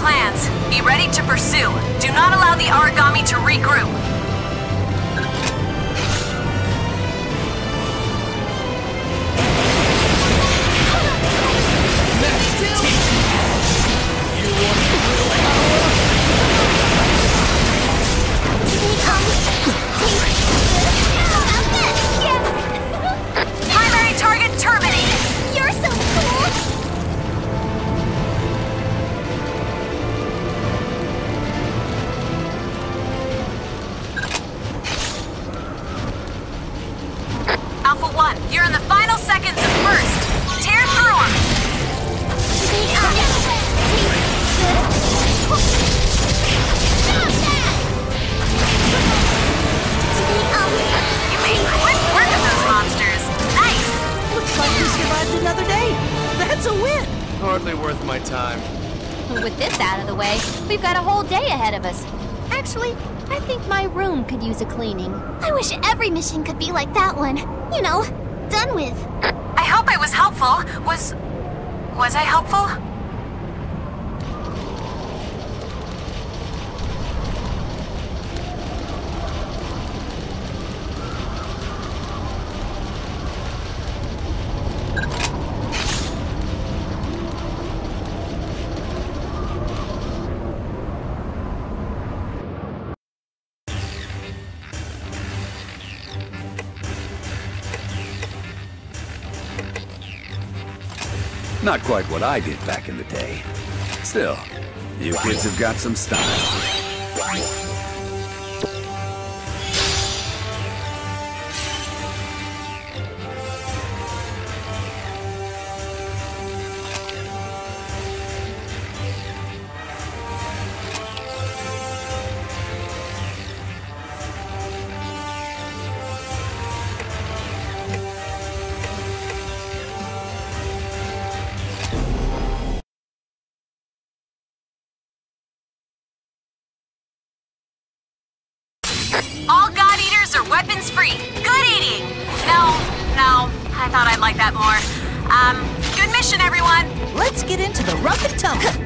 plans. Be ready to pursue. Do not allow the Origami to regroup. Primary target terminated. You're so cool! Alpha 1, you're in the final seconds of first. Tear through them. You made quick work of those monsters. Nice. Looks like we survived another day. That's a win. Hardly worth my time. With this out of the way, we've got a whole day ahead of us. Actually, I think my room could use a cleaning. I wish every mission could be like that one. You know, done with. I hope I was helpful. Was I helpful? Not quite what I did back in the day. Still, you kids have got some style. All God Eaters are weapons free. Good eating. No, I thought I'd like that more. Good mission, everyone. Let's get into the rough and tumble.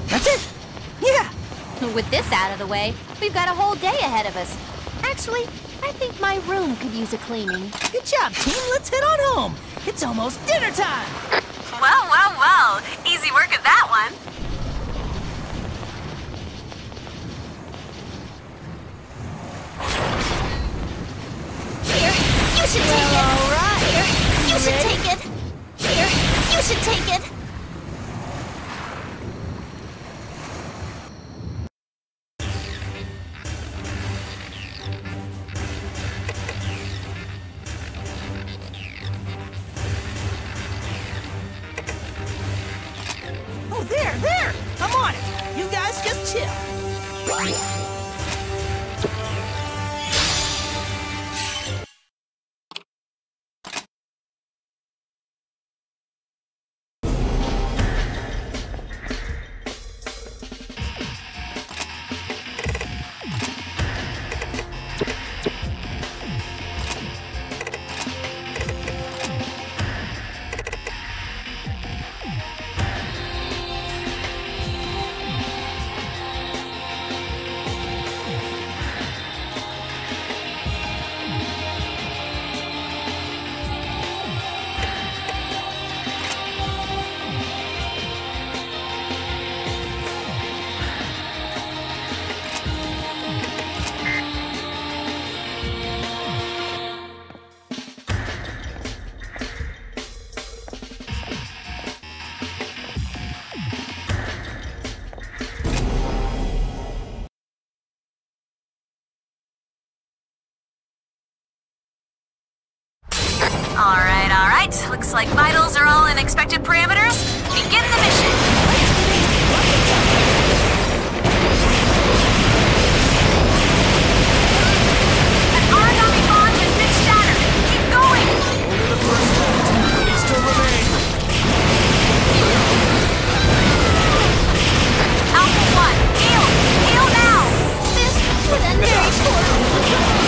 That's it? Yeah. With this out of the way, we've got a whole day ahead of us. Actually, I think my room could use a cleaning. Good job, team. Let's head on home. It's almost dinner time. Well, well, well. Easy work at that one. Here, you should take it. All right. Here, you should ready? take it. Here, you should take it. Oh, there. I'm on it. You guys just chill. All right. Looks like vitals are all in expected parameters. Begin the mission. An origami bond has been shattered. Keep going. Only the first left. They still remain. Alpha 1, heal! Heal now! This would end very poorly.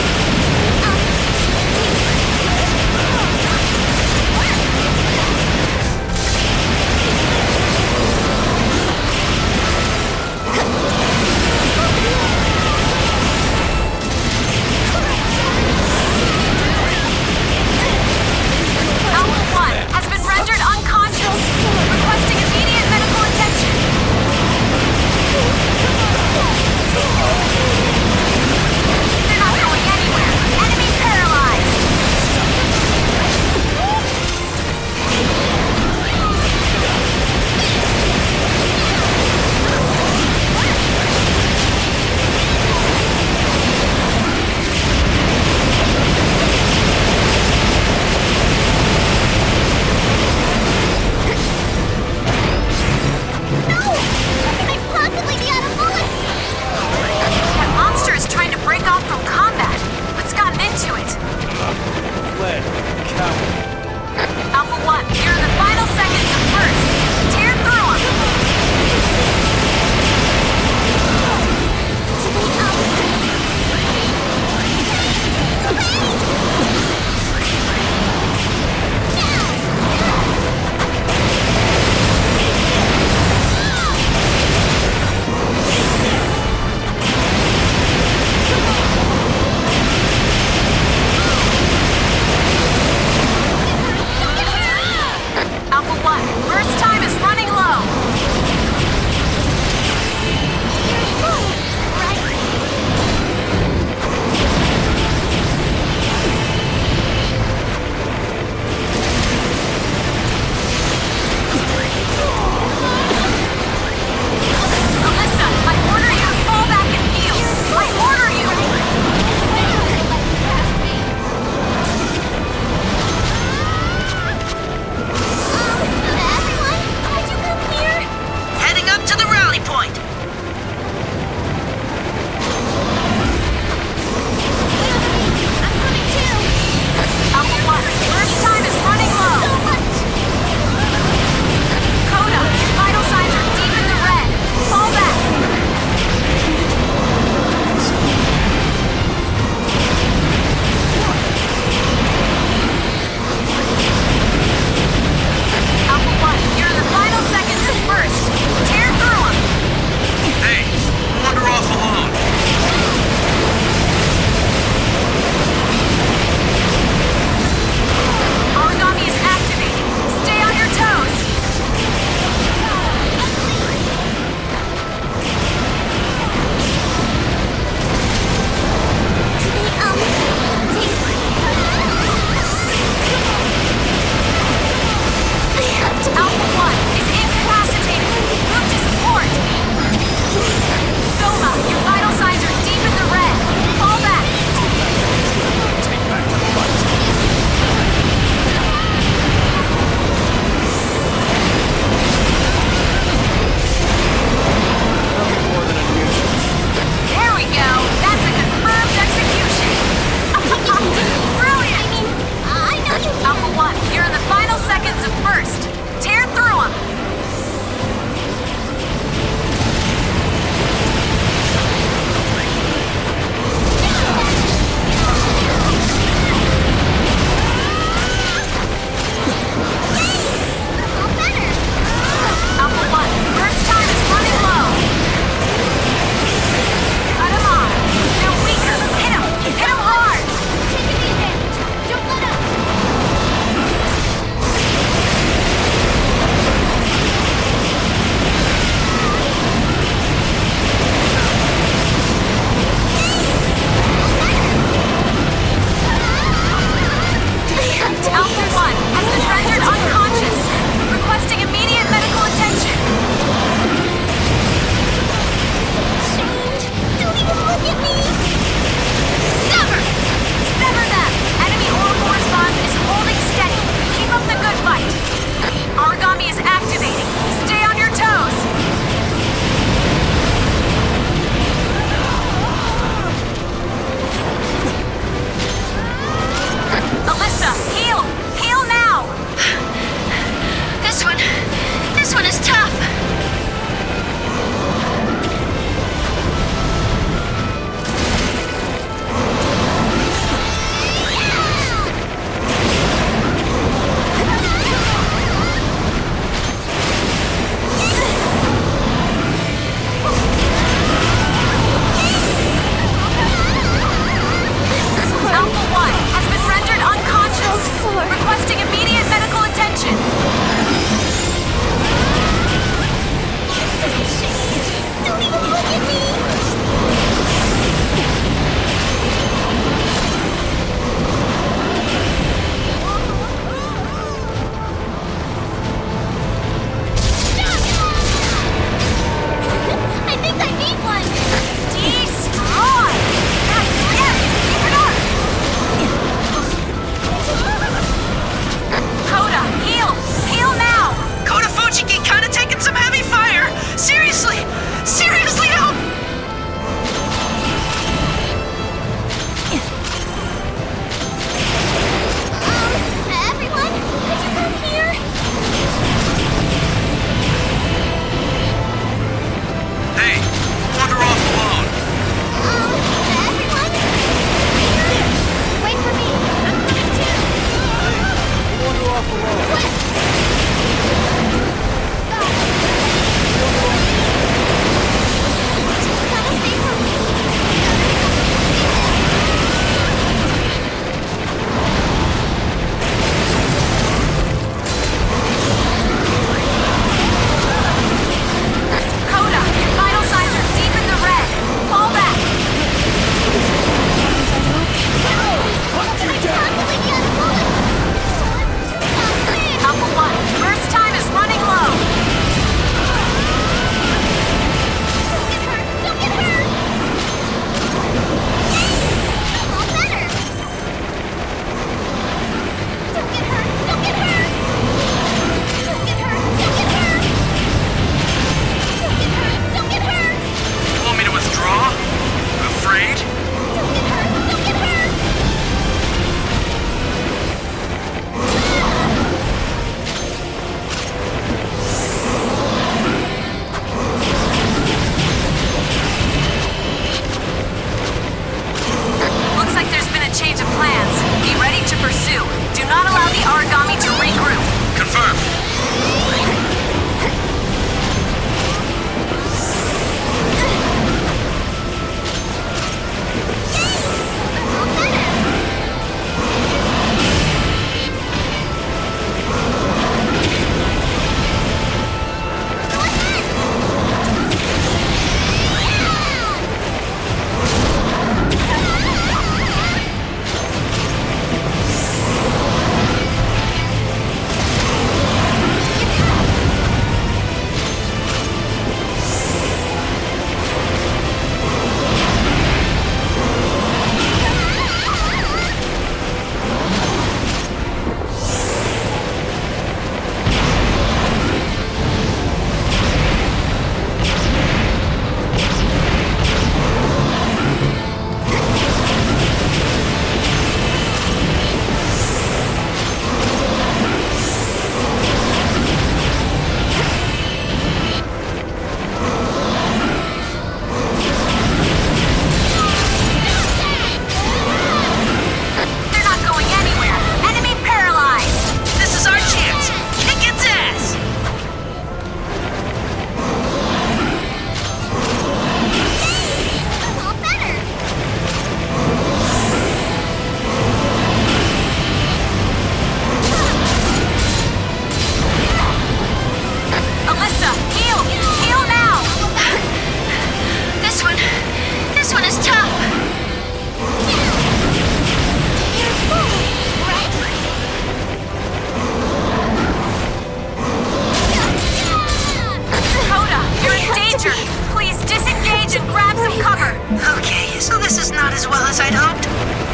Okay, so this is not as well as I'd hoped.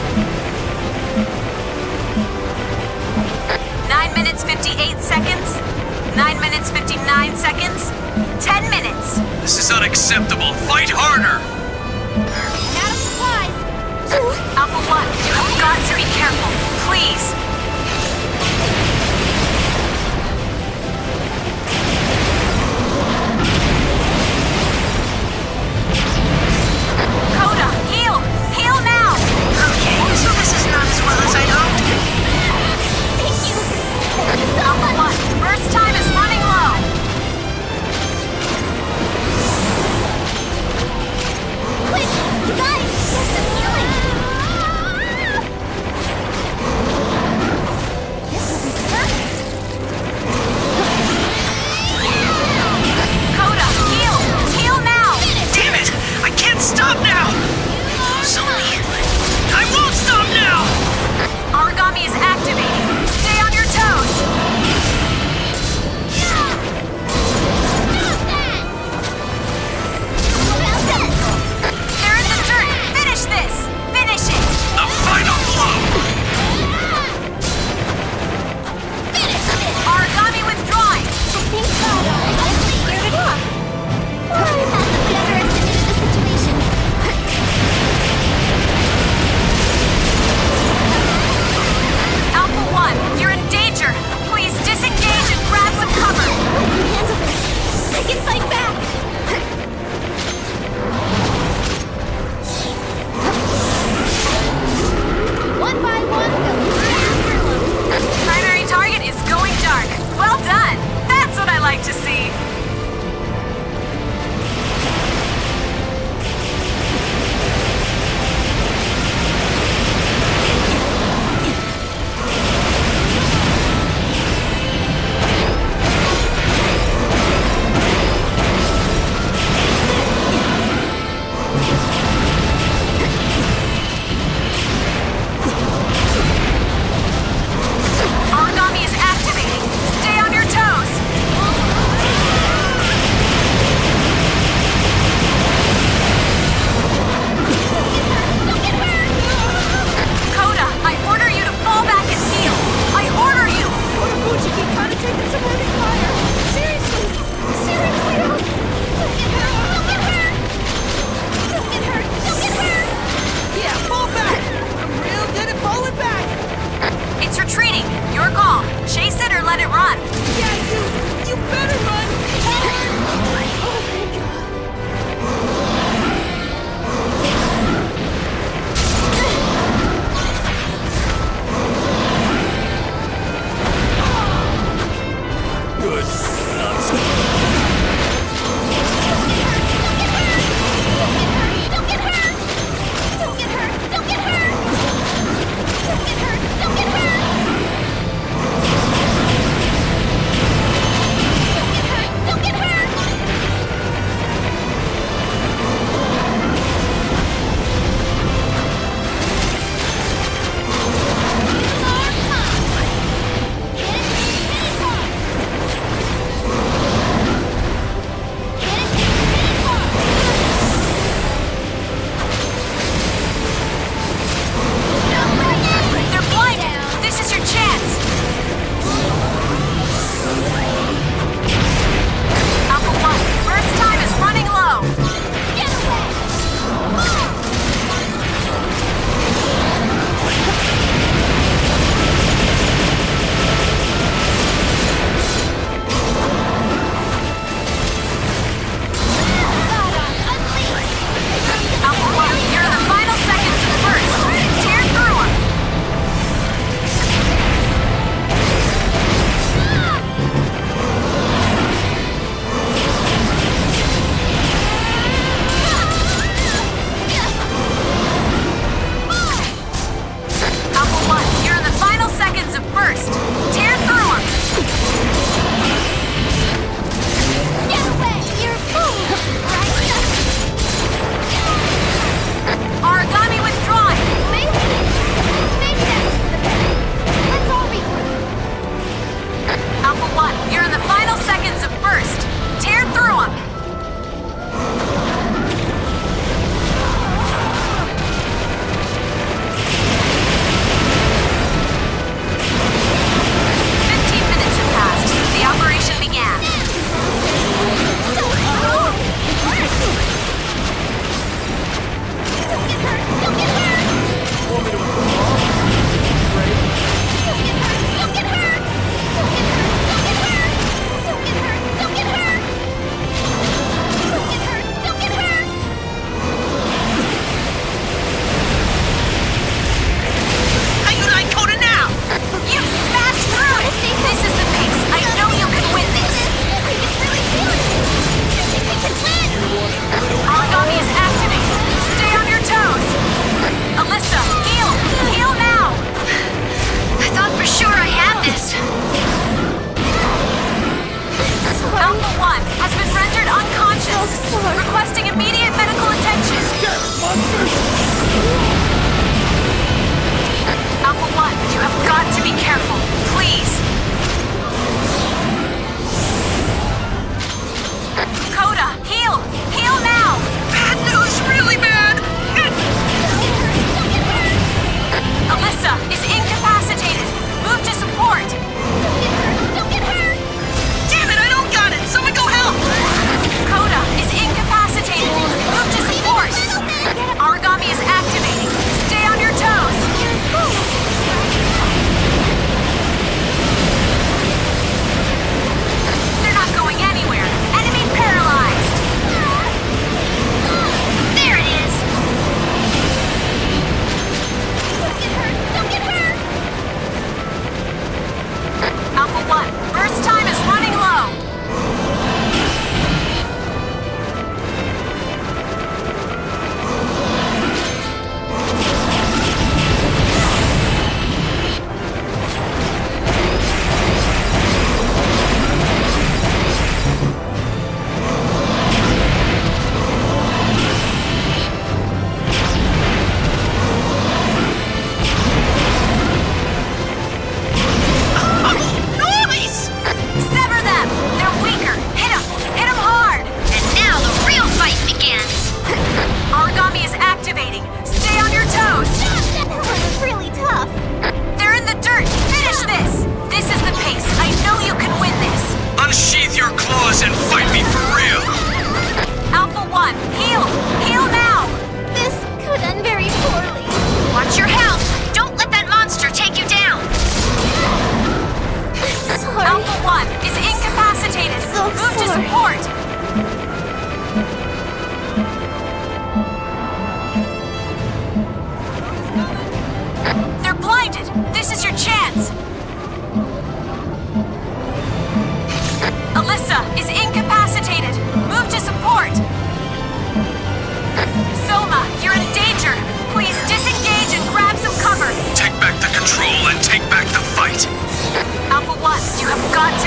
9 minutes 58 seconds. 9 minutes 59 seconds. 10 minutes. This is unacceptable. Fight harder! Out of supplies. Alpha 1, you have got to be careful. Please. Coda, heal! Heal now! Okay, so this is not as well as I'd hoped. Thank you. Alpha 1, burst time is running low. Quick, you guys, there's some healing. This will be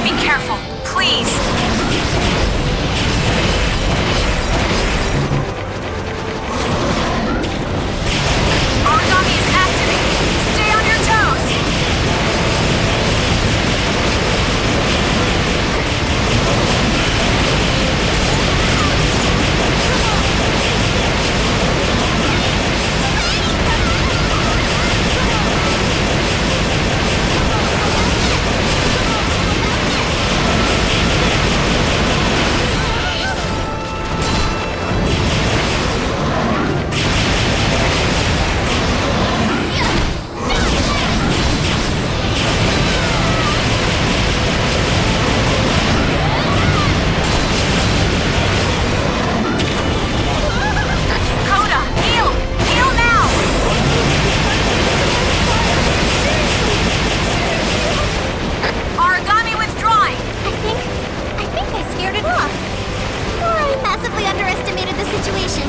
to be careful, please. Origami is activated. Stay on your toes. Underestimated the situation.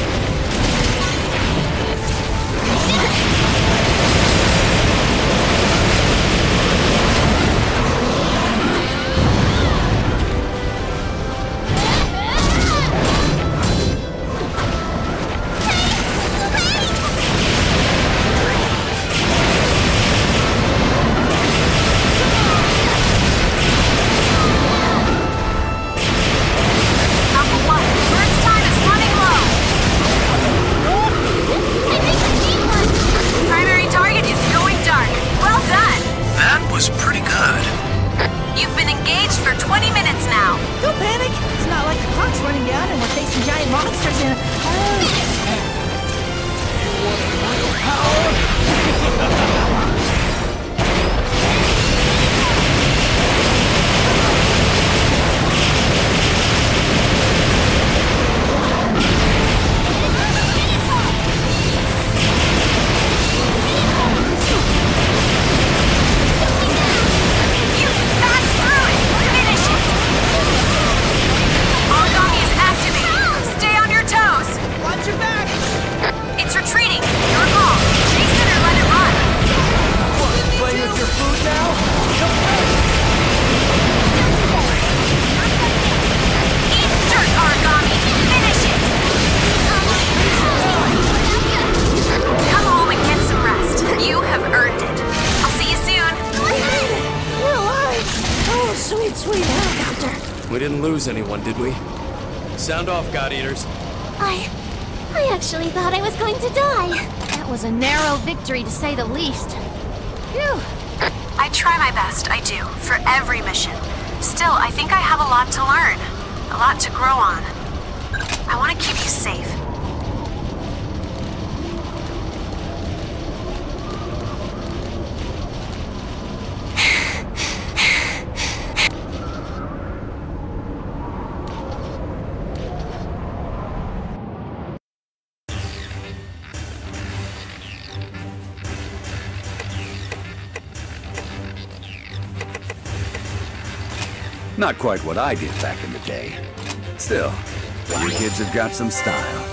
Don't panic. It's not like the clock's running down and we're facing giant monsters in Sweet helicopter. We didn't lose anyone, did we? Sound off, God Eaters. I actually thought I was going to die. That was a narrow victory, to say the least. Phew. I try my best, I do, for every mission. Still, I think I have a lot to learn, a lot to grow on. I want to keep you safe. Not quite what I did back in the day. Still, you kids have got some style.